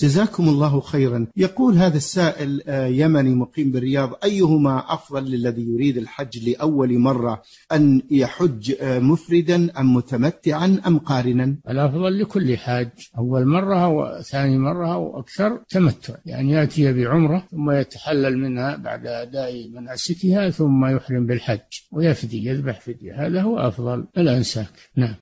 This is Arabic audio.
جزاكم الله خيرا. يقول هذا السائل يمني مقيم بالرياض: أيهما أفضل للذي يريد الحج لأول مرة، أن يحج مفردا أم متمتعا أم قارنا؟ الأفضل لكل حاج أول مرة وثاني مرة وأكثر تمتع، يعني يأتي بعمرة ثم يتحلل منها بعد أداء مناسكها ثم يحرم بالحج ويفدي، يذبح فدية، هذا هو أفضل الأنساك. نعم.